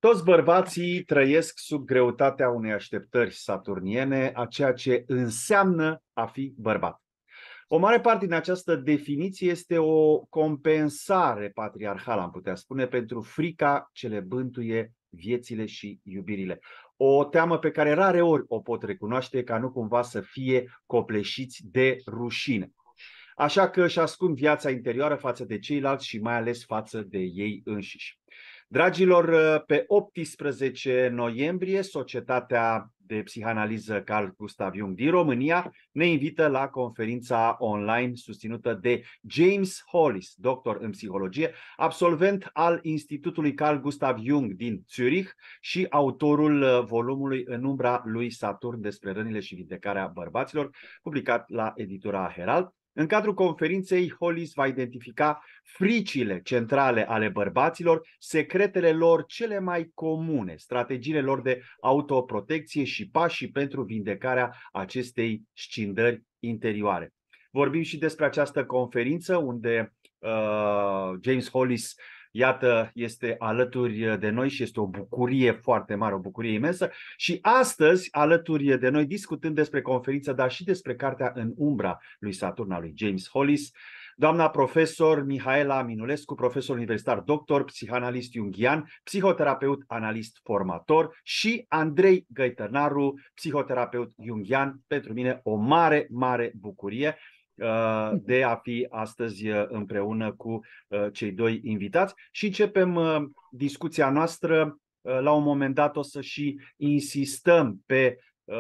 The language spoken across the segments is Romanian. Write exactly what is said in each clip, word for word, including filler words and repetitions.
Toți bărbații trăiesc sub greutatea unei așteptări saturniene a ceea ce înseamnă a fi bărbat. O mare parte din această definiție este o compensare patriarhală, am putea spune, pentru frica ce le bântuie viețile și iubirile. O teamă pe care rare ori o pot recunoaște, ca nu cumva să fie copleșiți de rușine. Așa că își ascund viața interioară față de ceilalți și mai ales față de ei înșiși. Dragilor, pe optsprezece noiembrie, Societatea de Psihanaliză Carl Gustav Jung din România ne invită la conferința online susținută de James Hollis, doctor în psihologie, absolvent al Institutului Carl Gustav Jung din Zurich și autorul volumului În umbra lui Saturn despre rănile și vindecarea bărbaților, publicat la editura Herald. În cadrul conferinței, Hollis va identifica fricile centrale ale bărbaților, secretele lor cele mai comune, strategiile lor de autoprotecție și pașii pentru vindecarea acestei scindări interioare. Vorbim și despre această conferință unde uh, James Hollis, iată, este alături de noi și este o bucurie foarte mare, o bucurie imensă. Și astăzi, alături de noi, discutând despre conferință, dar și despre cartea În umbra lui Saturn a lui James Hollis, doamna profesor Mihaela Minulescu, profesor universitar doctor, psihanalist junghian, psihoterapeut, analist formator, și Andrei Găitănaru, psihoterapeut junghian. Pentru mine o mare, mare bucurie de a fi astăzi împreună cu cei doi invitați și începem discuția noastră. La un moment dat o să și insistăm pe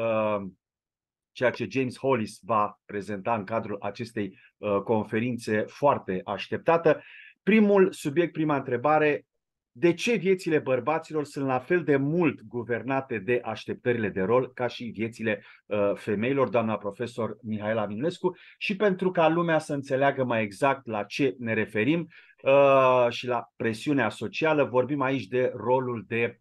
ceea ce James Hollis va prezenta în cadrul acestei conferințe foarte așteptată. Primul subiect, prima întrebare: de ce viețile bărbaților sunt la fel de mult guvernate de așteptările de rol ca și viețile uh, femeilor, doamna profesor Mihaela Minulescu? Și pentru ca lumea să înțeleagă mai exact la ce ne referim uh, și la presiunea socială, vorbim aici de rolul de,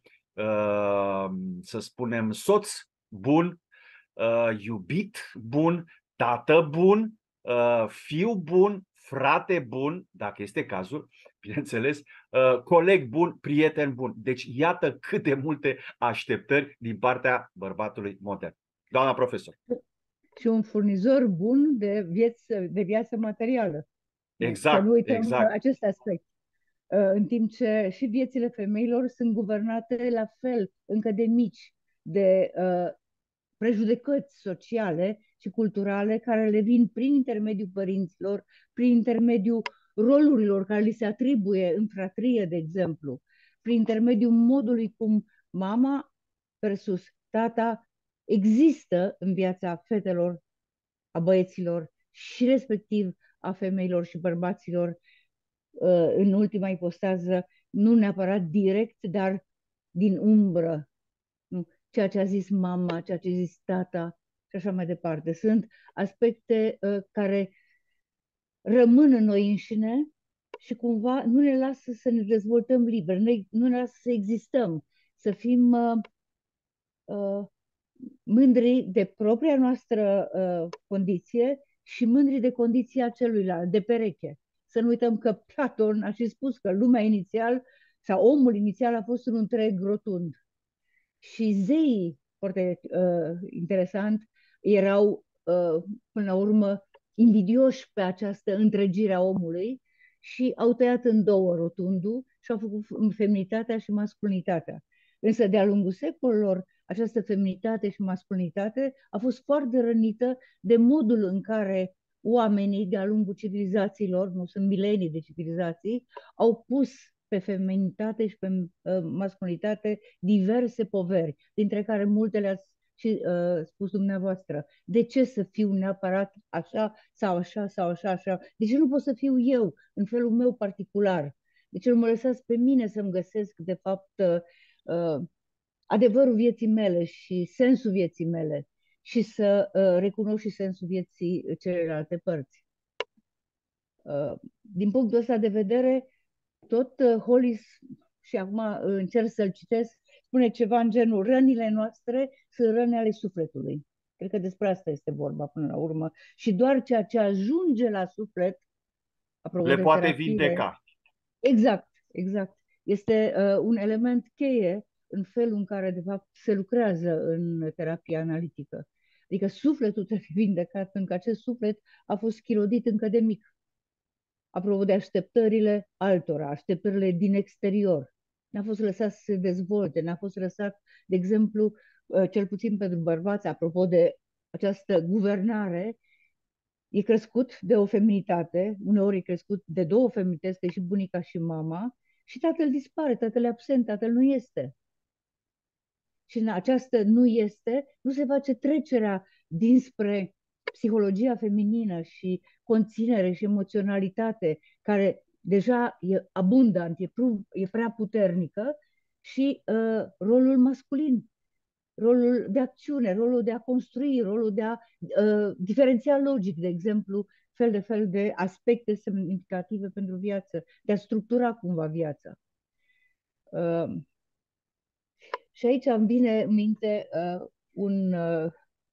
uh, să spunem, soț bun, uh, iubit bun, tată bun, uh, fiu bun, frate bun, dacă este cazul, bineînțeles, uh, coleg bun, prieten bun. Deci iată cât de multe așteptări din partea bărbatului modern. Doamna profesor. Și un furnizor bun de, vieță, de viață materială. Exact, să nu uităm exact. acest aspect. Uh, în timp ce și viețile femeilor sunt guvernate la fel, încă de mici, de uh, prejudecăți sociale și culturale care le vin prin intermediul părinților, prin intermediul rolurilor care li se atribuie în fratrie, de exemplu, prin intermediul modului cum mama versus tata există în viața fetelor, a băieților și respectiv a femeilor și bărbaților în ultima ipostază, nu neapărat direct, dar din umbră. Ceea ce a zis mama, ceea ce a zis tata și așa mai departe. Sunt aspecte uh, care rămân în noi înșine și cumva nu ne lasă să ne dezvoltăm liber, noi, nu ne lasă să existăm, să fim uh, uh, mândri de propria noastră uh, condiție și mândri de condiția celuilalt, de pereche. Să nu uităm că Platon a și spus că lumea inițial sau omul inițial a fost un întreg rotund. Și zeii, foarte uh, interesant, erau uh, până la urmă invidioși pe această întregire a omului și au tăiat în două rotundul și au făcut feminitatea și masculinitatea. Însă de-a lungul secolelor această feminitate și masculinitate a fost foarte rănită de modul în care oamenii de-a lungul civilizațiilor, nu sunt milenii de civilizații, au pus pe feminitate și pe uh, masculinitate diverse poveri, dintre care multe le-ați și, uh, spus dumneavoastră. De ce să fiu neapărat așa sau așa sau așa, așa? De ce nu pot să fiu eu în felul meu particular? De ce nu mă lăsați pe mine să-mi găsesc, de fapt, uh, adevărul vieții mele și sensul vieții mele și să uh, recunosc și sensul vieții celelalte părți? Uh, din punctul ăsta de vedere, tot uh, Hollis, și acum uh, încerc să-l citesc, spune ceva în genul: rănile noastre sunt răni ale sufletului. Cred că despre asta este vorba până la urmă. Și doar ceea ce ajunge la suflet, apropo Le de poate terapie, vindeca. exact, exact, este uh, un element cheie în felul în care, de fapt, se lucrează în terapia analitică. Adică sufletul trebuie vindecat, pentru că acest suflet a fost chirodit încă de mic. Apropo de așteptările altora, așteptările din exterior. N-a fost lăsat să se dezvolte, n-a fost lăsat, de exemplu, cel puțin pentru bărbați, apropo de această guvernare, e crescut de o feminitate, uneori e crescut de două feminități, că e și bunica și mama, și tatăl dispare, tatăl e absent, tatăl nu este. Și în această nu este, nu se face trecerea dinspre psihologia feminină și conținere și emoționalitate, care deja e abundant, e, pru, e prea puternică, și uh, rolul masculin, rolul de acțiune, rolul de a construi, rolul de a uh, diferenția logic, de exemplu, fel de fel de aspecte semnificative pentru viață, de a structura cumva viața. Uh, și aici îmi vine în minte uh, un, uh,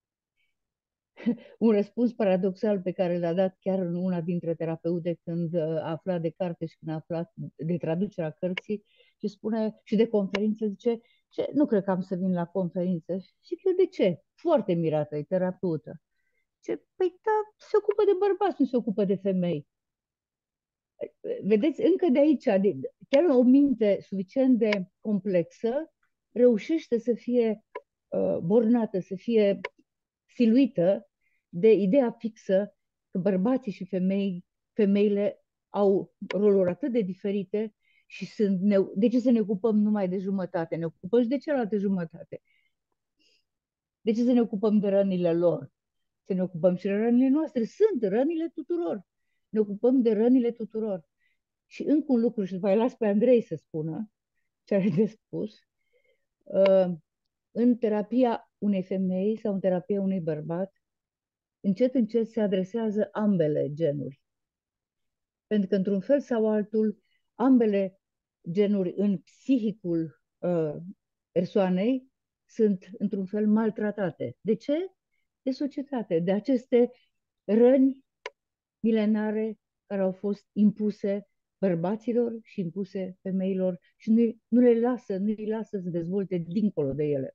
un răspuns paradoxal pe care l-a dat chiar în una dintre terapeute când uh, a aflat de carte și când a aflat de traducerea cărții, și spune, și de conferință, zice: ce, nu cred că am să vin la conferință. Și eu: de ce? Foarte mirată, e terapeută. Ce, păi da, se ocupă de bărbați, nu se ocupă de femei. Vedeți, încă de aici, de, chiar o minte suficient de complexă reușește să fie uh, bornată, să fie siluită de ideea fixă că bărbații și femei, femeile au roluri atât de diferite și sunt, ne, de ce să ne ocupăm numai de jumătate? Ne ocupăm și de cealaltă jumătate. De ce să ne ocupăm de rănile lor? Să ne ocupăm și de rănile noastre. Sunt rănile tuturor. Ne ocupăm de rănile tuturor. Și încă un lucru, și după aia las pe Andrei să spună ce are de spus. Uh, în terapia unei femei sau în terapia unui bărbat, încet, încet se adresează ambele genuri. Pentru că, într-un fel sau altul, ambele genuri în psihicul uh, persoanei sunt, într-un fel, maltratate. De ce? De societate, de aceste răni milenare care au fost impuse bărbaților și impuse femeilor și nu, nu le lasă, nu îi lasă să dezvolte dincolo de ele.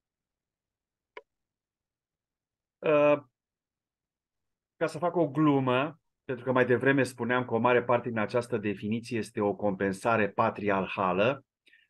Uh, ca să fac o glumă, pentru că mai devreme spuneam că o mare parte din această definiție este o compensare patriarhală,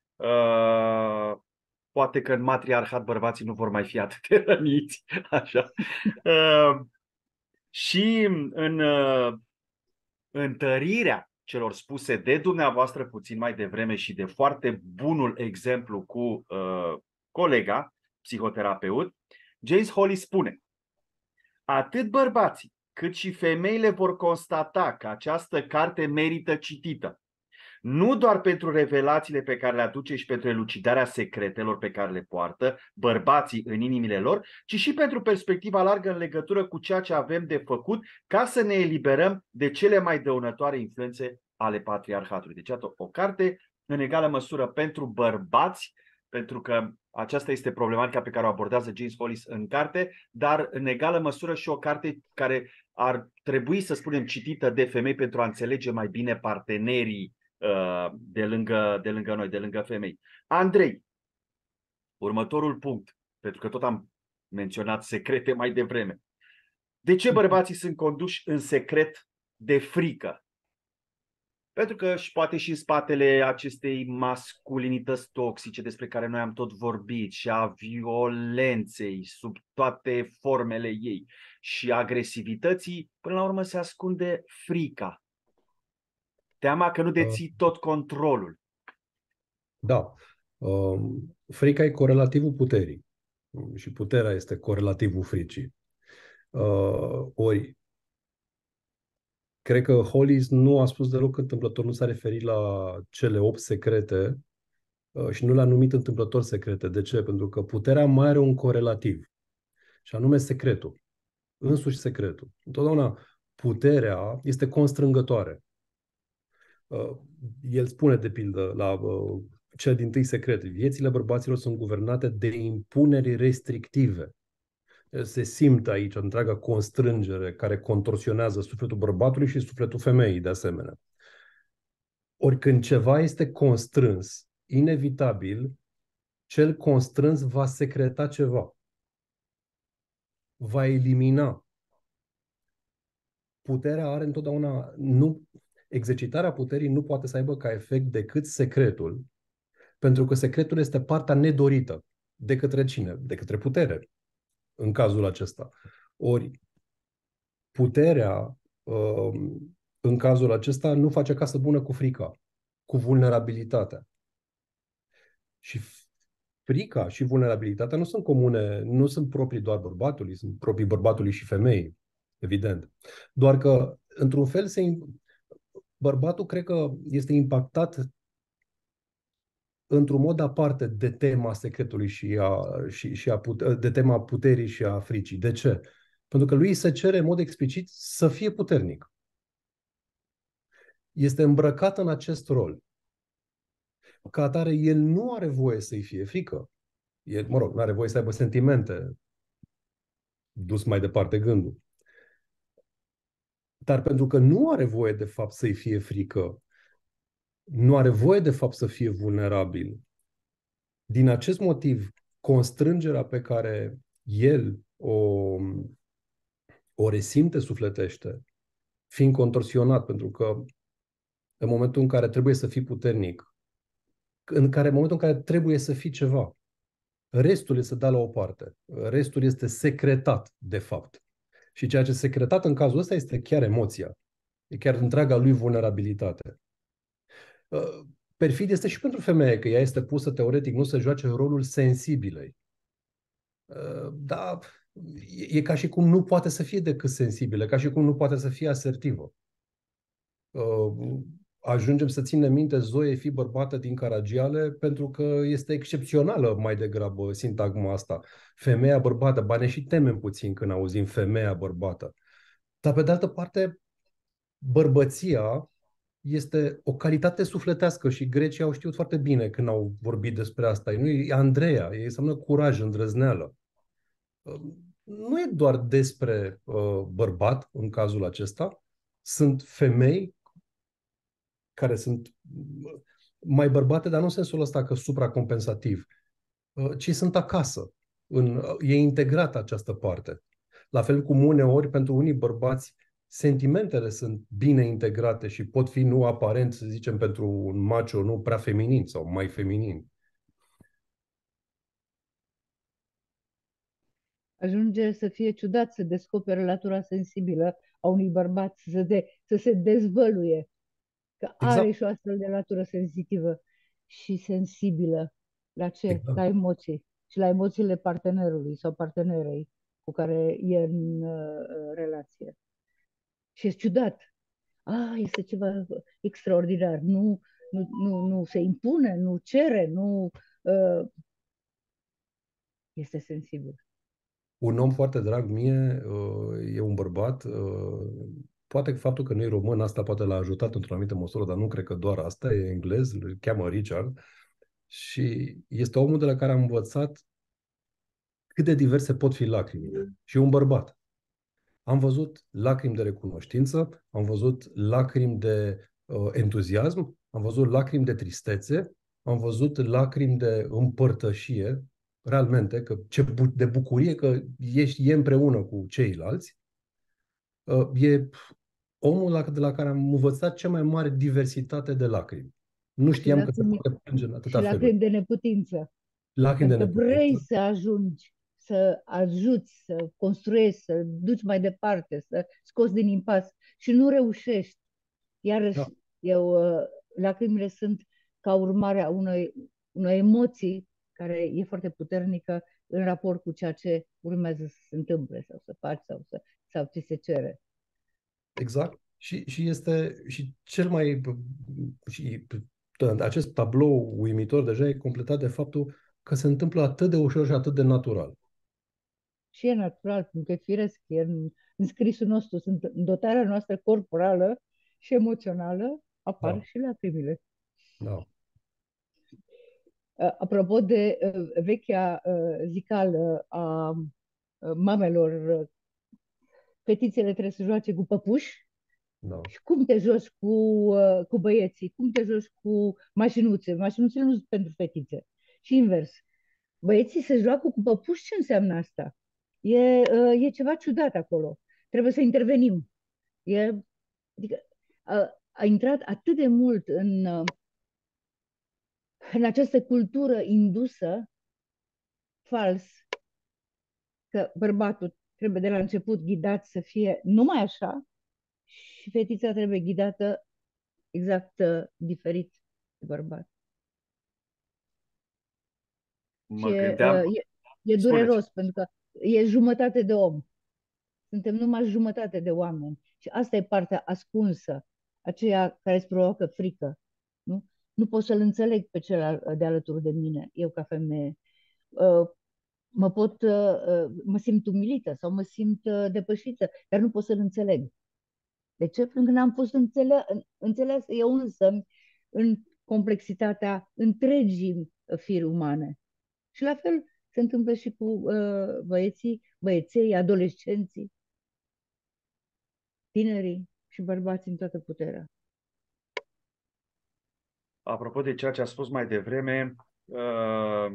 uh, poate că în matriarhat bărbații nu vor mai fi atât de răniți, așa. Uh, și în uh, întărirea celor spuse de dumneavoastră puțin mai devreme și de foarte bunul exemplu cu uh, colega, psihoterapeut, James Hollis spune: atât bărbații cât și femeile vor constata că această carte merită citită, nu doar pentru revelațiile pe care le aduce și pentru elucidarea secretelor pe care le poartă bărbații în inimile lor, ci și pentru perspectiva largă în legătură cu ceea ce avem de făcut ca să ne eliberăm de cele mai dăunătoare influențe ale patriarhatului. Deci, iată, o carte în egală măsură pentru bărbați, pentru că aceasta este problematica pe care o abordează James Hollis în carte, dar în egală măsură și o carte care ar trebui, să spunem, citită de femei pentru a înțelege mai bine partenerii de lângă, de lângă noi, de lângă femei. Andrei, următorul punct, pentru că tot am menționat secrete mai devreme. De ce bărbații sunt conduși în secret de frică? Pentru că și poate și în spatele acestei masculinități toxice despre care noi am tot vorbit și a violenței sub toate formele ei și agresivității, până la urmă se ascunde frica. Teama că nu deții tot controlul. Da. Frica e corelativul puterii. Și puterea este corelativul fricii. Ori, cred că Hollis nu a spus deloc întâmplător, nu s-a referit la cele opt secrete și nu le-a numit întâmplător secrete. De ce? Pentru că puterea mai are un corelativ. Și anume secretul. Însuși secretul. Întotdeauna puterea este constrângătoare. El spune, de pildă, la cel dintâi secret: viețile bărbaților sunt guvernate de impuneri restrictive. Se simte aici întreaga constrângere care contorsionează sufletul bărbatului și sufletul femeii, de asemenea. Ori când ceva este constrâns, inevitabil, cel constrâns va secreta ceva, va elimina. Puterea are întotdeauna, nu, exercitarea puterii nu poate să aibă ca efect decât secretul, pentru că secretul este partea nedorită de către cine? De către putere, în cazul acesta. Ori puterea, în cazul acesta, nu face casă bună cu frica, cu vulnerabilitatea. Și frica și vulnerabilitatea nu sunt comune, nu sunt proprii doar bărbatului, sunt proprii bărbatului și femeii, evident. Doar că, într-un fel, se, bărbatul cred că este impactat într-un mod aparte de tema secretului și, a, și, și a pute, de tema puterii și a fricii. De ce? Pentru că lui se cere în mod explicit să fie puternic. Este îmbrăcat în acest rol. Ca atare, el nu are voie să-i fie frică. El, mă rog, nu are voie să aibă sentimente, dus mai departe gândul. Dar pentru că nu are voie, de fapt, să-i fie frică, nu are voie, de fapt, să fie vulnerabil, din acest motiv, constrângerea pe care el o, o resimte sufletește, fiind contorsionat, pentru că în momentul în care trebuie să fii puternic, în care în momentul în care trebuie să fii ceva, restul este dat la o parte. Restul este secretat, de fapt. Și ceea ce este secretat în cazul ăsta este chiar emoția. E chiar întreaga lui vulnerabilitate. Perfid este și pentru femeie, că ea este pusă teoretic nu să joace rolul sensibilei. Dar e, e ca și cum nu poate să fie decât sensibilă, ca și cum nu poate să fie asertivă. Ajungem să ținem minte Zoe, fi bărbată din Caragiale, pentru că este excepțională mai degrabă sintagma asta. Femeia bărbată, ba ne și temem puțin când auzim femeia bărbată. Dar pe de altă parte, bărbăția este o calitate sufletească și grecii au știut foarte bine când au vorbit despre asta. Nu e Andreea, e înseamnă curaj, îndrăzneală. Nu e doar despre uh, bărbat în cazul acesta. Sunt femei care sunt mai bărbate, dar nu în sensul ăsta că supracompensativ, uh, ci sunt acasă. În, uh, e integrată această parte. La fel cum uneori, pentru unii bărbați, sentimentele sunt bine integrate și pot fi nu aparent, să zicem, pentru un macho nu prea feminin sau mai feminin. Ajunge să fie ciudat să descopere latura sensibilă a unui bărbat, să, de, să se dezvăluie, că are Exact. și o astfel de latură sensitivă și sensibilă. La ce? Exact. La emoții. Și la emoțiile partenerului sau partenerei cu care e în uh, relație. Și e ciudat. Ah, este ceva extraordinar. Nu, nu, nu, nu se impune, nu cere, nu uh, este sensibil. Un om foarte drag mie uh, e un bărbat. Uh, poate că faptul că nu e român, asta poate l-a ajutat într-o anumită măsură, dar nu cred că doar asta. E englez, îl cheamă Richard. Și este omul de la care am învățat cât de diverse pot fi lacrimile. Și e un bărbat. Am văzut lacrimi de recunoștință, am văzut lacrimi de uh, entuziasm, am văzut lacrimi de tristețe, am văzut lacrimi de împărtășie, realmente, că ce bu- de bucurie că ești e împreună cu ceilalți. Uh, e omul la, de la care am învățat cea mai mare diversitate de lacrimi. Nu Și știam că se lacrimi, poate plânge în și atâta feluri. lacrimi de neputință. Lacrimi de Pentru că vrei neputință. să ajungi, să ajuți, să construiești, să duci mai departe, să scoți din impas și nu reușești. Iarăși, Da. eu, uh, lacrimile sunt ca urmare a unei, unei emoții care e foarte puternică în raport cu ceea ce urmează să se întâmple sau să faci sau, să, sau ce se cere. Exact. Și, și este și cel mai și acest tablou uimitor deja e completat de faptul că se întâmplă atât de ușor și atât de natural. Și e natural, pentru că firesc, e în, în scrisul nostru, sunt în dotarea noastră corporală și emoțională, apar Da. și lacrimile. Da. Uh, apropo de uh, vechea uh, zicală a uh, mamelor, uh, fetițele trebuie să joace cu păpuși, Da. și cum te joci cu, uh, cu băieții, cum te joci cu mașinuțe. Mașinuțele nu sunt pentru fetițe. Și invers. Băieții se joacă cu păpuși, ce înseamnă asta? E, uh, e ceva ciudat acolo. Trebuie să intervenim. E, adică, a, a intrat atât de mult în, uh, în această cultură indusă, fals, că bărbatul trebuie de la început ghidat să fie numai așa și fetița trebuie ghidată exact uh, diferit de bărbat. Și Mă e, gândeam, uh, e, e spuneți, dureros, pentru că e jumătate de om. Suntem numai jumătate de oameni. Și asta e partea ascunsă, aceea care îți provoacă frică. Nu, nu pot să-l înțeleg pe cel de alături de mine, eu ca femeie. Uh, Mă pot, uh, uh, mă simt umilită sau mă simt uh, depășită, dar nu pot să-l înțeleg. De ce? Pentru că n-am fost înțele- înțeles eu însă în complexitatea întregii firi umane. Și la fel se întâmplă și cu uh, băieții, băieței, adolescenții, tinerii și bărbații în toată puterea. apropo de ceea ce a spus mai devreme, uh,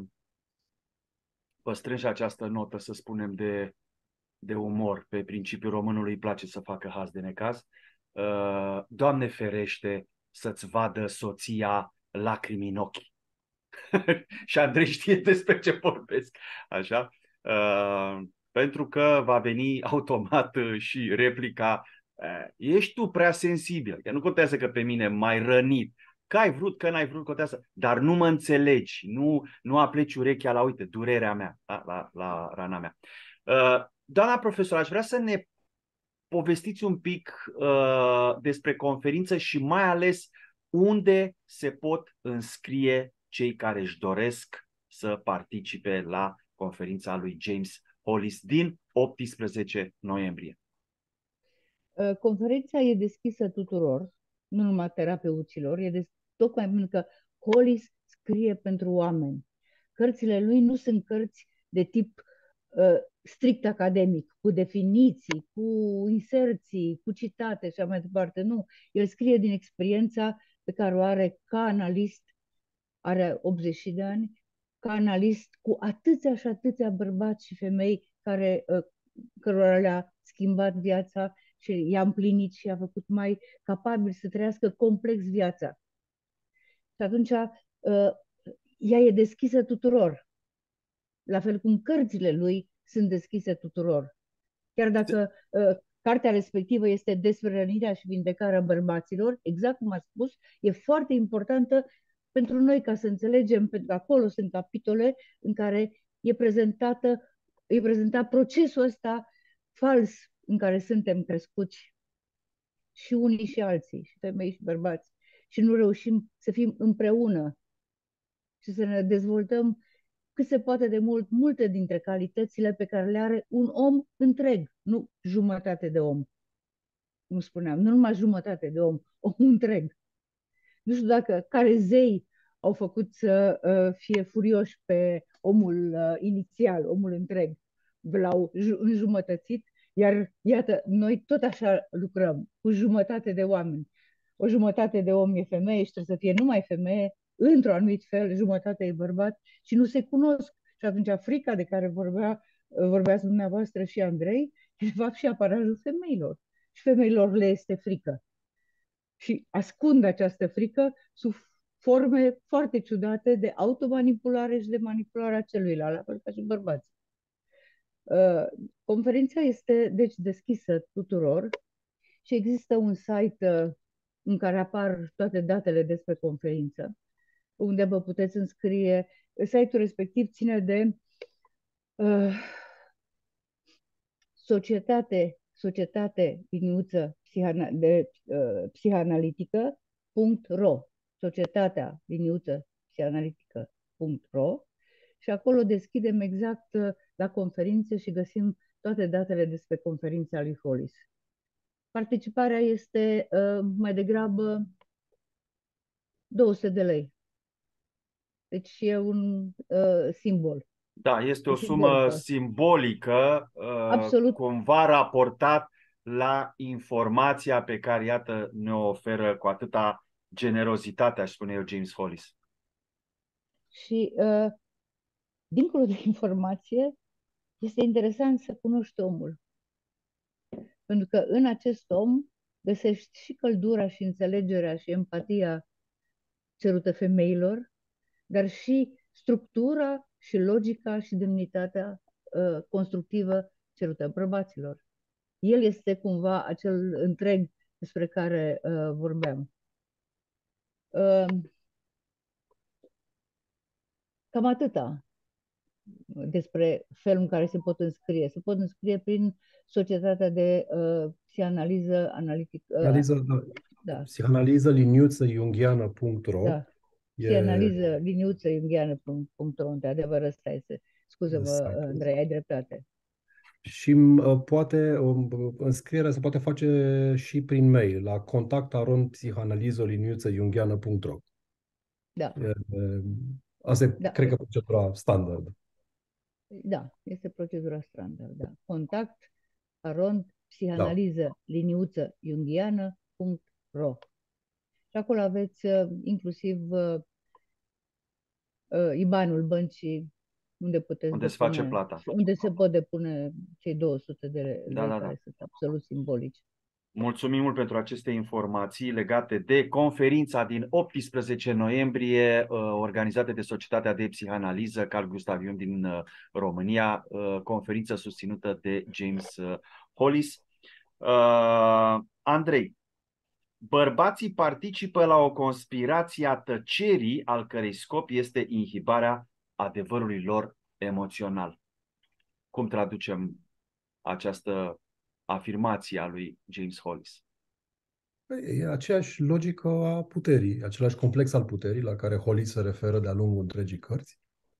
păstrând și această notă, să spunem, de, de umor, pe principiul românului îi place să facă haz de necaz, uh, Doamne ferește să-ți vadă soția lacrimi în ochi. Și Andrei știe despre ce vorbesc, așa? Uh, pentru că va veni automat și replica, uh, ești tu prea sensibil, că nu contează că pe mine m-ai rănit, că ai vrut, că n-ai vrut, contează, dar nu mă înțelegi, nu, nu apleci urechea la, uite, durerea mea, la, la, la rana mea. Uh, doamna profesor, aș vrea să ne povestiți un pic uh, despre conferință și mai ales unde se pot înscrie cei care își doresc să participe la conferința lui James Hollis din optsprezece noiembrie. Uh, Conferința e deschisă tuturor, nu numai terapeuților, e des- tocmai pentru că Hollis scrie pentru oameni. Cărțile lui nu sunt cărți de tip uh, strict academic, cu definiții, cu inserții, cu citate și așa mai departe. Nu, el scrie din experiența pe care o are ca analist, are optzeci de ani, ca analist cu atâția și atâția bărbați și femei care, uh, cărora le-a schimbat viața și i-a împlinit și i-a făcut mai capabil să trăiască complex viața. Și atunci uh, ea e deschisă tuturor, la fel cum cărțile lui sunt deschise tuturor. Chiar dacă uh, cartea respectivă este despre rănirea și vindecarea bărbaților, exact cum ați spus, e foarte importantă pentru noi ca să înțelegem, pentru că acolo sunt capitole în care e prezentată, e prezentat procesul ăsta fals în care suntem crescuți și unii și alții, și femei și bărbați, și nu reușim să fim împreună și să ne dezvoltăm cât se poate de mult, multe dintre calitățile pe care le are un om întreg, nu jumătate de om, cum spuneam, nu numai jumătate de om, om întreg. Nu știu dacă care zei au făcut să uh, fie furioși pe omul uh, inițial, omul întreg. L-au înjumătățit, iar iată, noi tot așa lucrăm, cu jumătate de oameni. O jumătate de om e femeie și trebuie să fie numai femeie, într-un anumit fel, jumătate e bărbat și nu se cunosc. Și atunci frica de care vorbea, vorbeați dumneavoastră și Andrei, e de fapt și aparajul femeilor. Și femeilor le este frică. Și ascund această frică sub forme foarte ciudate de automanipulare și de manipularea celuilalt, la fel ca și bărbații. Uh, conferința este deci deschisă tuturor și există un site uh, în care apar toate datele despre conferință, unde vă puteți înscrie. Site-ul respectiv ține de uh, societate, societate liniuță psihana, de uh, psihanalitică punct ro, societatea liniuță psihanalitică punct ro, și acolo deschidem exact uh, la conferințe și găsim toate datele despre conferința lui Hollis. Participarea este uh, mai degrabă două sute de lei. Deci e un uh, simbol. Da, este E o sumă simbolică. simbolică, uh, Absolut. cumva raportat la informația pe care, iată, ne-o oferă cu atâta generozitate, aș spune eu, James Hollis. Și uh, dincolo de informație, este interesant să cunoști omul. Pentru că în acest om găsești și căldura și înțelegerea și empatia cerută femeilor, dar și structura și logica și demnitatea uh, constructivă cerută bărbaților. El este cumva acel întreg despre care uh, vorbeam. Uh, cam atâta despre felul în care se pot înscrie. Se pot înscrie prin Societatea de uh, Psihanaliză Analitică. Uh, Analiză, da. da, Psihanaliză liniuță jungiană punct ro. da. E Psihanaliză liniuță jungiană punct ro. De adevăr, ăsta este. Scuză-mă, exact. Andrei, ai dreptate. Și uh, poate uh, înscrierea se poate face și prin mail la contact arond psihanaliză liniuță jungiană punct ro. Da. E, asta e, Da. cred că, procedura standard. Da, este procedura standard, da. Contact arond psihanaliză liniuță jungiană punct ro. Și acolo aveți uh, inclusiv uh, uh, I B A N-ul băncii unde puteți Unde se depune, face plata. unde se pot depune cei două sute de lei Da, da, da. care sunt absolut simbolici. Mulțumim mult pentru aceste informații legate de conferința din optsprezece noiembrie, uh, organizată de Societatea de Psihanaliză Carl Gustav Jung din uh, România, uh, conferință susținută de James uh, Hollis. Uh, Andrei, bărbații participă la o conspirație a tăcerii, al cărei scop este inhibarea adevărului lor emoțional. Cum traducem această afirmație a lui James Hollis? E aceeași logică a puterii, același complex al puterii la care Hollis se referă de-a lungul întregii cărți.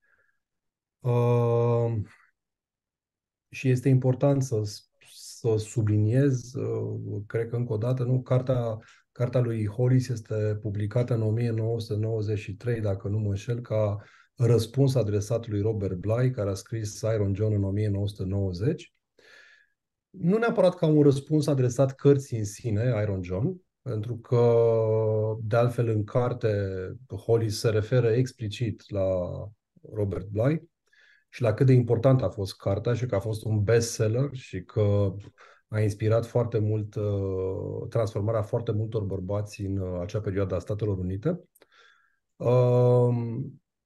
Uh, și este important să, să subliniez, uh, cred că încă o dată, nu, cartea, cartea lui Hollis este publicată în o mie nouă sute nouăzeci și trei, dacă nu mă înșel, ca răspuns adresat lui Robert Bly, care a scris Iron John în o mie nouă sute nouăzeci. Nu neapărat ca un răspuns adresat cărții în sine, Iron John, pentru că, de altfel, în carte, Hollis se referă explicit la Robert Bly și la cât de important a fost cartea și că a fost un bestseller și că a inspirat foarte mult uh, transformarea foarte multor bărbați în uh, acea perioadă a Statelor Unite. Uh,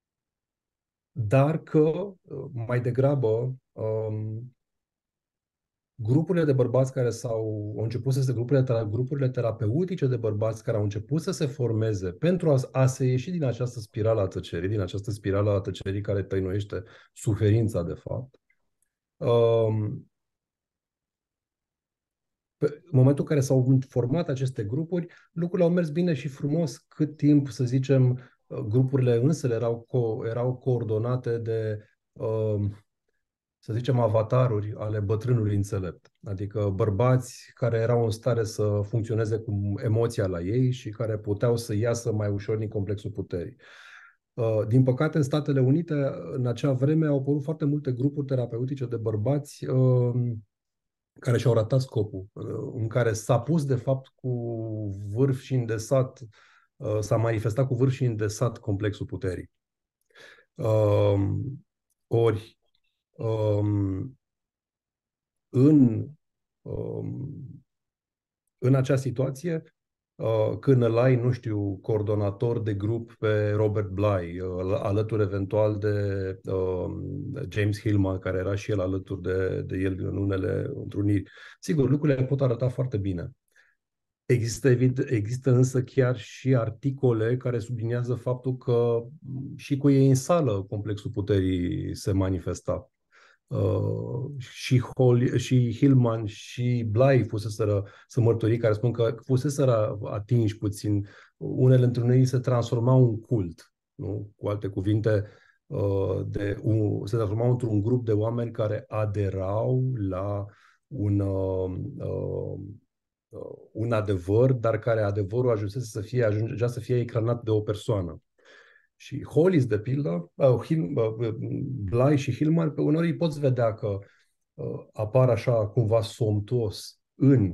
dar că, uh, mai degrabă, um, grupurile de bărbați care s-au au început să se grupurile, grupurile terapeutice de bărbați care au început să se formeze pentru a, a se ieși din această spirală a tăcerii, din această spirală a tăcerii care tăinuiește suferința, de fapt. Um, pe, în momentul în care s-au format aceste grupuri, lucrurile au mers bine și frumos cât timp, să zicem, grupurile însele erau, co- erau coordonate de um, să zicem, avataruri ale bătrânului înțelept. Adică bărbați care erau în stare să funcționeze cu emoția la ei și care puteau să iasă mai ușor din complexul puterii. Din păcate, în Statele Unite, în acea vreme, au apărut foarte multe grupuri terapeutice de bărbați care și-au ratat scopul, în care s-a pus, de fapt, cu vârf și îndesat, s-a manifestat cu vârf și îndesat complexul puterii. Ori, Um, în, um, în acea situație, uh, când îl ai, nu știu, coordonator de grup pe Robert Bly, uh, alături eventual de uh, James Hillman, care era și el alături de, de el în unele întruniri, sigur, lucrurile pot arăta foarte bine. Există, există însă chiar și articole care subliniază faptul că și cu ei în sală complexul puterii se manifesta. Uh, și, Hol- și Hillman și Bly fuseseră să mărturii care spun că fuseseră atinși puțin. Unele întâlniri se transformau în cult. Nu? Cu alte cuvinte, uh, de un, se transformau într-un grup de oameni care aderau la un, uh, uh, un adevăr, dar care adevărul ajunsese să fie, ajungea să fie ecranat de o persoană. Și Hollis, de pildă, uh, Hil, uh, Bly și Hillman, pe unor îi poți vedea că uh, apar așa cumva somptuos în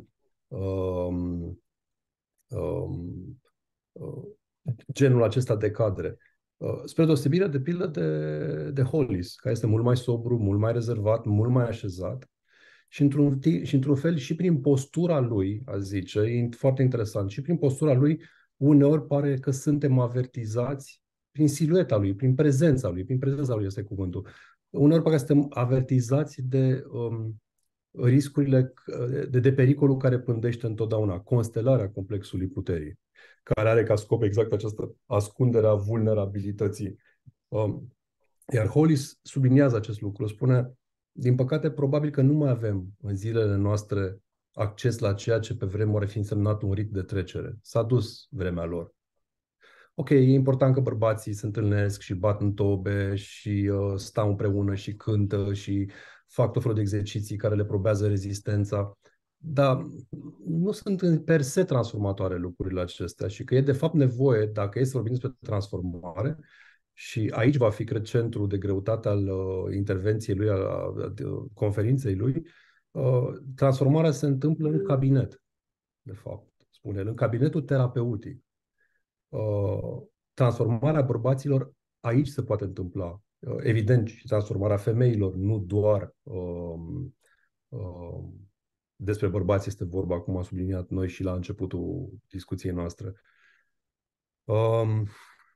um, um, uh, genul acesta de cadre. Uh, spre deosebire de pildă de, de Hollis, care este mult mai sobru, mult mai rezervat, mult mai așezat și într-un, ti- și într-un fel și prin postura lui, a zice, e foarte interesant, și prin postura lui uneori pare că suntem avertizați prin silueta lui, prin prezența lui, prin prezența lui este cuvântul. Uneori pare că suntem avertizați de um, riscurile, de, de pericolul care pândește întotdeauna, constelarea complexului puterii, care are ca scop exact această ascundere a vulnerabilității. Um, iar Hollis subliniază acest lucru, spune, din păcate, probabil că nu mai avem în zilele noastre acces la ceea ce pe vremuri ar fi însemnat un rit de trecere. S-a dus vremea lor. Ok, e important că bărbații se întâlnesc și bat în tobe și uh, stau împreună și cântă și fac tot felul de exerciții care le probează rezistența, dar nu sunt în per se transformatoare lucrurile acestea și că e de fapt nevoie, dacă e să vorbim despre transformare, și aici va fi, cred, centrul de greutate al uh, intervenției lui, al, al uh, conferinței lui, uh, transformarea se întâmplă în cabinet, de fapt, spune el, în cabinetul terapeutic. Uh, transformarea bărbaților aici se poate întâmpla. Uh, evident, și transformarea femeilor, nu doar uh, uh, despre bărbați este vorba, cum am subliniat noi și la începutul discuției noastre. Um,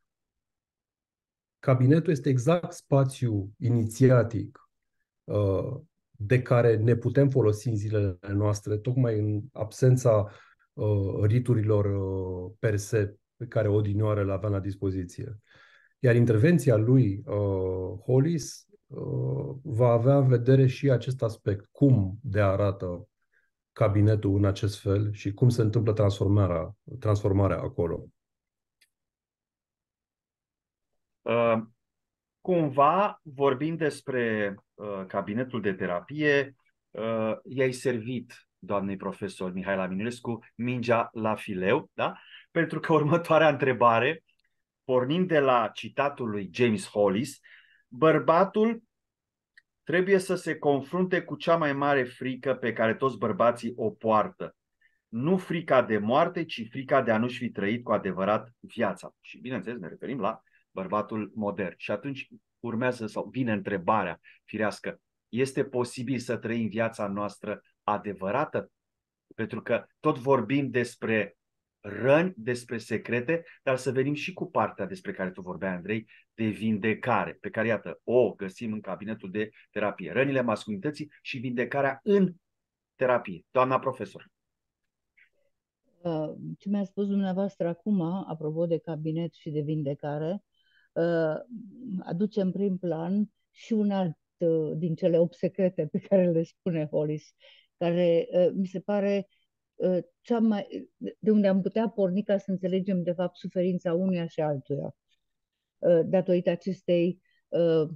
cabinetul este exact spațiul inițiatic uh, de care ne putem folosi în zilele noastre, tocmai în absența uh, riturilor uh, per se pe care odinioară le aveam la dispoziție. Iar intervenția lui uh, Hollis uh, va avea în vedere și acest aspect, cum de arată cabinetul în acest fel și cum se întâmplă transformarea, transformarea acolo. Uh, cumva, vorbind despre uh, cabinetul de terapie, uh, i-ai servit doamnei profesor Mihaela Minulescu mingea la fileu, da? Pentru că următoarea întrebare, pornind de la citatul lui James Hollis, bărbatul trebuie să se confrunte cu cea mai mare frică pe care toți bărbații o poartă. Nu frica de moarte, ci frica de a nu-și fi trăit cu adevărat viața. Și bineînțeles ne referim la bărbatul modern. Și atunci urmează sau vine întrebarea firească. Este posibil să trăim viața noastră adevărată? Pentru că tot vorbim despre răni, despre secrete, dar să venim și cu partea despre care tu vorbeai, Andrei, de vindecare, pe care, iată, o găsim în cabinetul de terapie. Rănile masculinității și vindecarea în terapie. Doamna profesor. Uh, Ce mi-a spus dumneavoastră acum, apropo de cabinet și de vindecare, uh, aduce în prim plan și un alt uh, din cele opt secrete pe care le spune Hollis, care uh, mi se pare uh, cea mai, de unde am putea porni ca să înțelegem de fapt suferința unuia și altuia, uh, datorită acestei uh,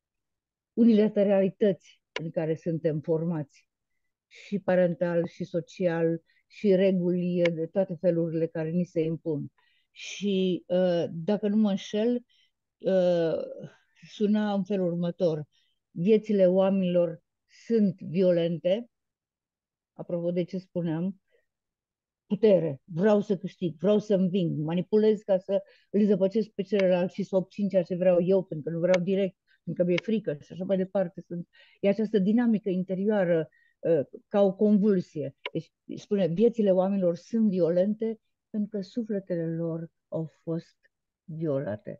unilateralități în care suntem formați, și parental, și social, și reguli de toate felurile care ni se impun. Și uh, dacă nu mă înșel, uh, suna în felul următor. Viețile oamenilor sunt violente, apropo de ce spuneam, putere, vreau să câștig, vreau să înving, manipulez ca să îl zăpăcesc pe celălalt și să obțin ceea ce vreau eu, pentru că nu vreau direct, pentru că mi-e frică și așa mai departe. Sunt, e această dinamică interioară uh, ca o convulsie. Deci, spune, viețile oamenilor sunt violente pentru că sufletele lor au fost violate.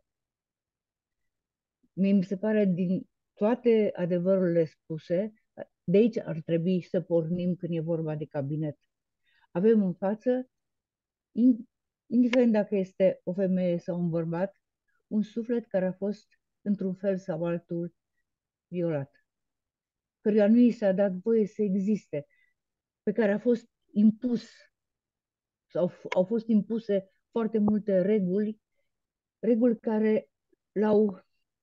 Mie mi se pare din toate adevărurile spuse, de aici ar trebui să pornim când e vorba de cabinet. Avem în față, indiferent dacă este o femeie sau un bărbat, un suflet care a fost, într-un fel sau altul, violat, căruia nu i s-a dat voie să existe, pe care a fost impus, sau au fost impuse foarte multe reguli, reguli care l-au,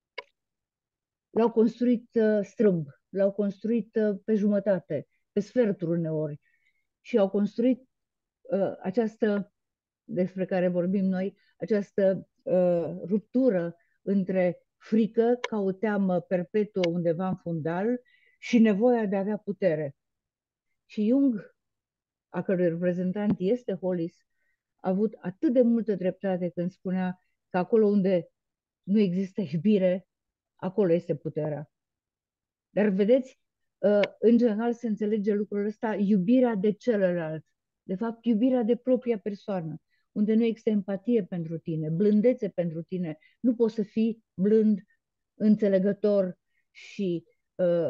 l-au construit uh, strâmb, l-au construit uh, pe jumătate, pe sferturi uneori, și au construit uh, această, despre care vorbim noi, această uh, ruptură între frică ca o teamă perpetuă undeva în fundal și nevoia de a avea putere. Și Jung, a cărui reprezentant este Hollis, a avut atât de multă dreptate când spunea că acolo unde nu există iubire, acolo este puterea. Dar vedeți, în general se înțelege lucrul ăsta, iubirea de celălalt. De fapt, iubirea de propria persoană, unde nu există empatie pentru tine, blândețe pentru tine. Nu poți să fii blând, înțelegător și uh,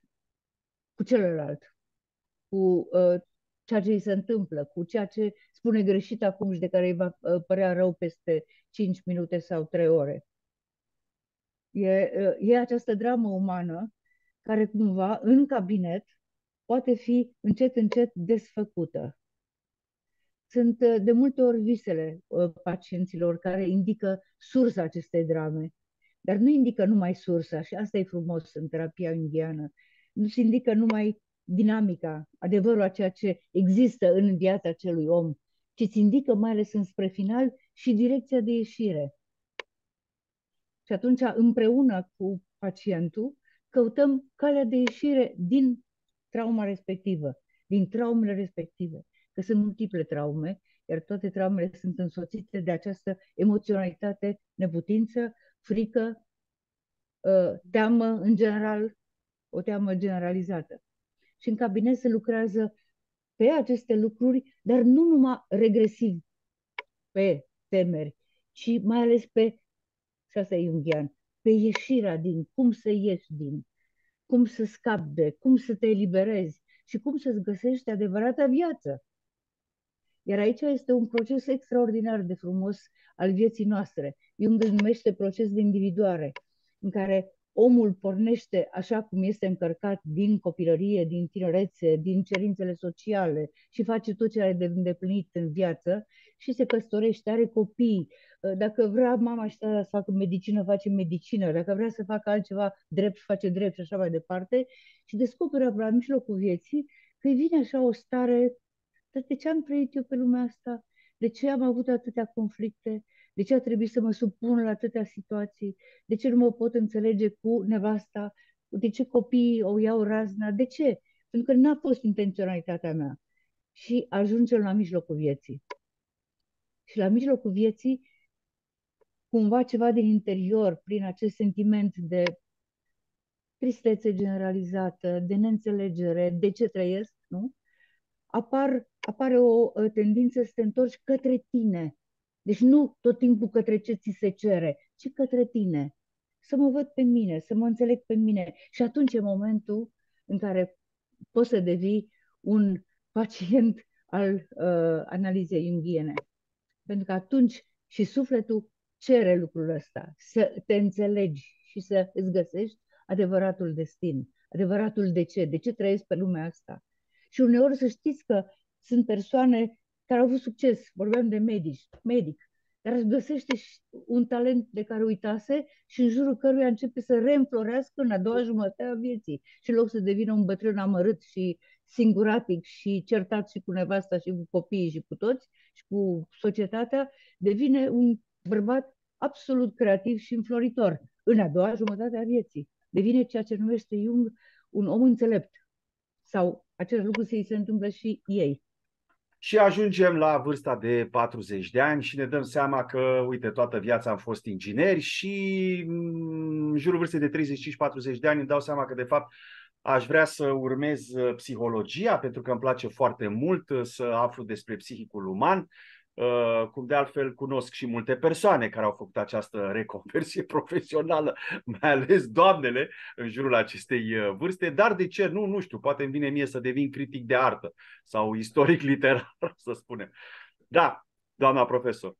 cu celălalt, cu uh, ceea ce îi se întâmplă, cu ceea ce spune greșit acum și de care îi va uh, părea rău peste cinci minute sau trei ore. E, uh, e această dramă umană care cumva în cabinet poate fi încet, încet desfăcută. Sunt uh, de multe ori visele uh, pacienților care indică sursa acestei drame, dar nu indică numai sursa, și asta e frumos în terapia junghiană. Nu se indică numai dinamica, adevărul a ceea ce există în viața acelui om, ci îți indică mai ales înspre final și direcția de ieșire. Și atunci, împreună cu pacientul, căutăm calea de ieșire din trauma respectivă, din traumele respective, că sunt multiple traume, iar toate traumele sunt însoțite de această emoționalitate, neputință, frică, teamă în general, o teamă generalizată. Și în cabinet se lucrează pe aceste lucruri, dar nu numai regresiv pe temeri, ci mai ales pe, și asta e junghian, pe ieșirea din, cum să ieși din, cum să scapi de, cum să te eliberezi și cum să-ți găsești adevărata viață. Iar aici este un proces extraordinar de frumos al vieții noastre. Jung îl numește proces de individuare, în care omul pornește așa cum este încărcat din copilărie, din tinerețe, din cerințele sociale și face tot ce are de îndeplinit în viață și se căsătorește, are copii. Dacă vrea mama și tata să facă medicină, face medicină. Dacă vrea să facă altceva drept, face drept și așa mai departe. Și descoperă la mijlocul vieții că îi vine așa o stare: de ce am trăit eu pe lumea asta? De ce am avut atâtea conflicte? De ce a trebuit să mă supun la atâtea situații? De ce nu mă pot înțelege cu nevasta? De ce copiii o iau razna? De ce? Pentru că n-a fost intenționalitatea mea. Și ajungem la mijlocul vieții. Și la mijlocul vieții, cumva ceva din interior, prin acest sentiment de tristețe generalizată, de neînțelegere, de ce trăiesc, nu? Apar, apare o tendință să te întorci către tine. Deci nu tot timpul către ce ți se cere, ci către tine. Să mă văd pe mine, să mă înțeleg pe mine. Și atunci e momentul în care poți să devii un pacient al uh, analizei junghiene. Pentru că atunci și sufletul cere lucrul ăsta, să te înțelegi și să îți găsești adevăratul destin, adevăratul de ce, de ce trăiesc pe lumea asta. Și uneori să știți că sunt persoane care au avut succes, vorbeam de medici, medic, dar își găsește un talent de care uitase și în jurul căruia începe să reînflorească în a doua jumătate a vieții. Și în loc să devină un bătrân amărât și singuratic și certat și cu nevasta și cu copiii și cu toți și cu societatea, devine un bărbat absolut creativ și înfloritor în a doua jumătate a vieții. Devine ceea ce numește Jung un om înțelept. Sau acest lucru se, se întâmplă și ei. Și ajungem la vârsta de patruzeci de ani și ne dăm seama că, uite, toată viața am fost ingineri și în jurul vârstei de treizeci și cinci patruzeci de ani îmi dau seama că, de fapt, aș vrea să urmez psihologia, pentru că îmi place foarte mult să aflu despre psihicul uman. Cum de altfel cunosc și multe persoane care au făcut această reconversie profesională, mai ales doamnele în jurul acestei vârste, dar de ce nu, nu știu, poate îmi vine mie să devin critic de artă sau istoric literar, să spunem. Da, doamna profesor.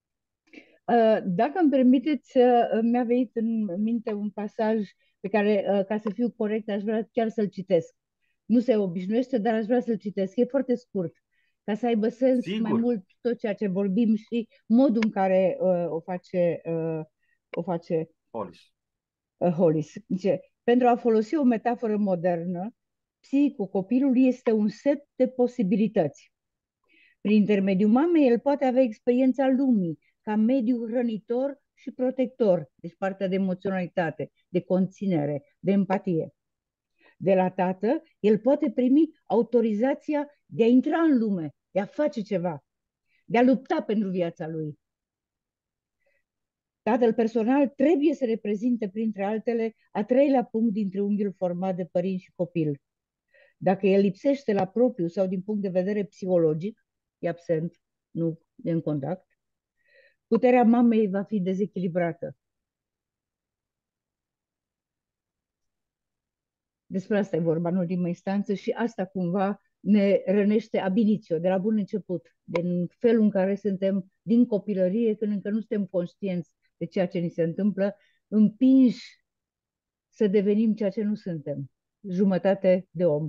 Dacă îmi permiteți, mi-a venit în minte un pasaj pe care, ca să fiu corect, aș vrea chiar să-l citesc. Nu se obișnuiește, dar aș vrea să-l citesc. E foarte scurt, ca să aibă sens Sigur. mai mult tot ceea ce vorbim și modul în care uh, o face, uh, o face Hollis. Uh, Hollis. Zice, pentru a folosi o metaforă modernă, psihicul copilului este un set de posibilități. Prin intermediul mamei, el poate avea experiența lumii ca mediu hrănitor și protector, deci partea de emoționalitate, de conținere, de empatie. De la tată, el poate primi autorizația de a intra în lume, de a face ceva, de a lupta pentru viața lui. Tatăl personal trebuie să reprezinte, printre altele, a treilea punct din triunghiul format de părinți și copil. Dacă el lipsește la propriu sau din punct de vedere psihologic, e absent, nu e în contact, puterea mamei va fi dezechilibrată. Despre asta e vorba în ultimă instanță și asta cumva ne rănește ab initio, de la bun început, din felul în care suntem din copilărie, când încă nu suntem conștienți de ceea ce ni se întâmplă, împinși să devenim ceea ce nu suntem, jumătate de om.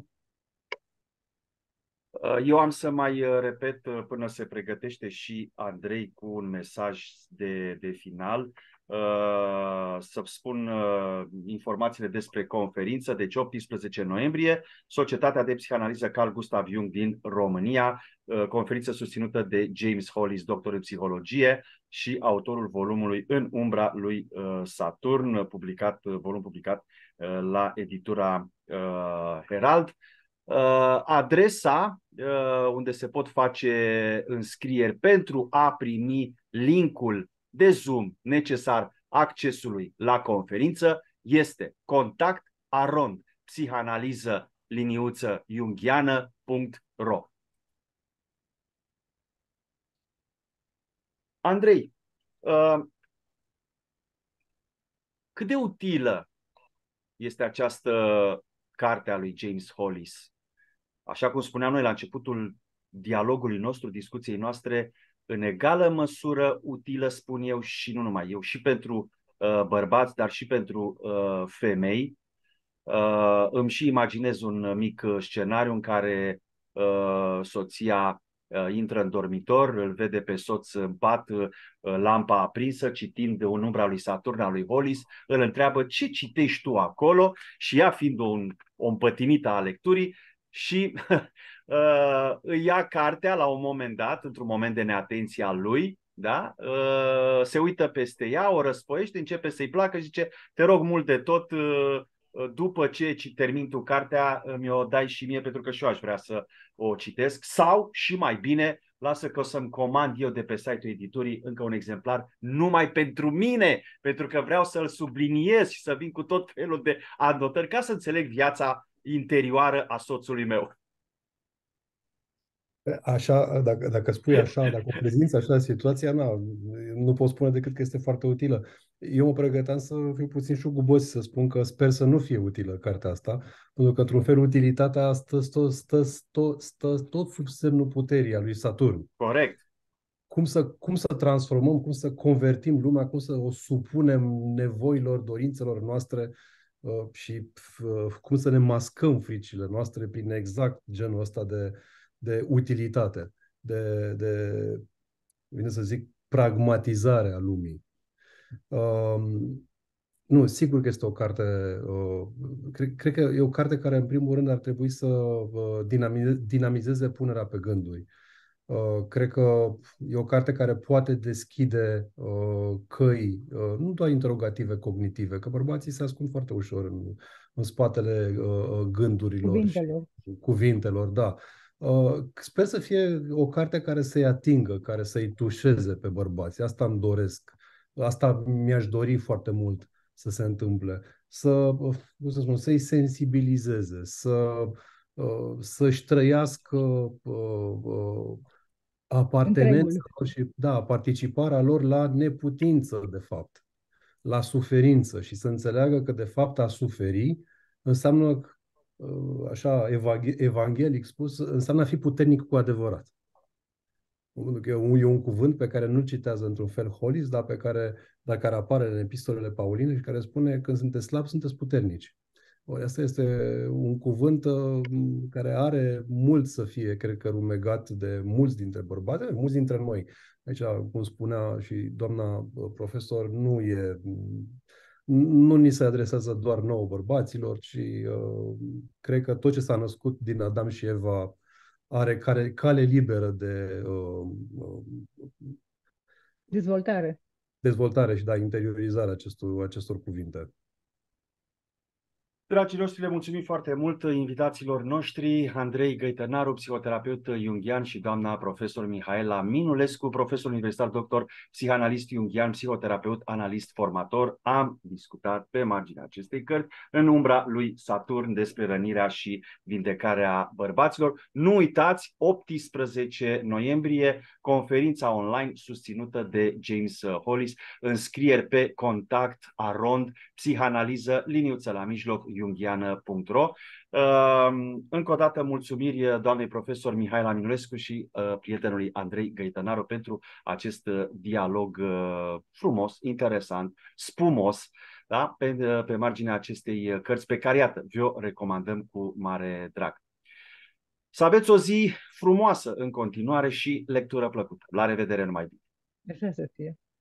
Eu am să mai repet până se pregătește și Andrei cu un mesaj de, de final. Să spun informațiile despre conferință, deci optsprezece noiembrie, Societatea de Psihanaliză Carl Gustav Jung din România, conferință susținută de James Hollis, doctor în psihologie și autorul volumului În umbra lui Saturn, publicat, volum publicat la editura Herald. Adresa unde se pot face înscrieri pentru a primi linkul de Zoom necesar accesului la conferință este contact arond psihanaliză liniuță jungiană punct ro. Andrei, cât de utilă este această carte a lui James Hollis? Așa cum spuneam noi la începutul dialogului nostru, discuției noastre, în egală măsură utilă, spun eu, și nu numai eu, și pentru uh, bărbați, dar și pentru uh, femei. Uh, îmi și imaginez un mic scenariu în care uh, soția uh, intră în dormitor, îl vede pe soț în pat, uh, lampa aprinsă, citind În umbra lui Saturn al lui Hollis, îl întreabă ce citești tu acolo și ea, fiind o, o împătimită a lecturii, și uh, îi ia cartea la un moment dat, într-un moment de neatenție al lui, da? uh, se uită peste ea, o răsfoiește, începe să-i placă și zice: te rog mult de tot, uh, după ce termin tu cartea, mi-o dai și mie, pentru că și eu aș vrea să o citesc. Sau, și mai bine, lasă că o să-mi comand eu de pe site-ul editurii încă un exemplar numai pentru mine, pentru că vreau să-l subliniez și să vin cu tot felul de anotări ca să înțeleg viața interioară a soțului meu. Așa, dacă, dacă spui așa, dacă o prezinți așa situația, na, nu pot spune decât că este foarte utilă. Eu mă pregăteam să fiu puțin șugubos, să spun că sper să nu fie utilă cartea asta, pentru că, într-un fel, utilitatea stă, stă, stă, stă, stă tot sub semnul puterii a lui Saturn. Corect. Cum să, cum să transformăm, cum să convertim lumea, cum să o supunem nevoilor, dorințelor noastre uh, și uh, cum să ne mascăm fricile noastre prin exact genul ăsta de, de utilitate, de, de, bine să zic, pragmatizare a lumii. Um, nu, sigur că este o carte, uh, cred, cred că e o carte care, în primul rând, ar trebui să uh, dinamize, dinamizeze punerea pe gânduri. Uh, cred că e o carte care poate deschide uh, căi, uh, nu doar interogative cognitive, că bărbații se ascund foarte ușor în, în spatele uh, gândurilor Cuvintelor. și cuvintelor, da. Uh, sper să fie o carte care să-i atingă, care să-i tușeze pe bărbați. Asta îmi doresc. Asta mi-aș dori foarte mult să se întâmple. Să, uh, cum să spun, să-i sensibilizeze, să, uh, să-și trăiască uh, uh, apartenența lor și, da, participarea lor la neputință, de fapt, la suferință, și să înțeleagă că, de fapt, a suferi înseamnă, așa, evanghelic spus, înseamnă a fi puternic cu adevărat. E un, e un cuvânt pe care nu-l citează într-un fel Hollis, dar pe care, dar care apare în epistolele Pauline și care spune: când sunteți slabi, sunteți puternici. Ori asta este un cuvânt uh, care are mult să fie, cred că, rumegat de mulți dintre bărbați, mulți dintre noi. Aici, cum spunea și doamna profesor, nu e, nu ni se adresează doar nouă bărbaților, ci uh, cred că tot ce s-a născut din Adam și Eva are care, cale liberă de uh, uh, dezvoltare. Dezvoltare și, da, interiorizare acestor, acestor cuvinte. Dragii noștri, le mulțumim foarte mult invitațiilor noștri, Andrei Găitănaru, psihoterapeut junghian, și doamna profesor Mihaela Minulescu, profesor universitar, doctor, psihanalist junghian, psihoterapeut, analist, formator. Am discutat pe marginea acestei cărți, În umbra lui Saturn, despre rănirea și vindecarea bărbaților. Nu uitați, optsprezece noiembrie, conferința online susținută de James Hollis, înscrieri pe contact arond, psihanaliză, liniuță la mijloc, junghiană punct ro. Încă o dată mulțumiri doamnei profesor Mihaela Minulescu și prietenului Andrei Găitănaru pentru acest dialog frumos, interesant, spumos, da? Pe, pe marginea acestei cărți pe care, iată, vi-o recomandăm cu mare drag. Să aveți o zi frumoasă în continuare și lectură plăcută. La revedere, numai bine! Așa să fie.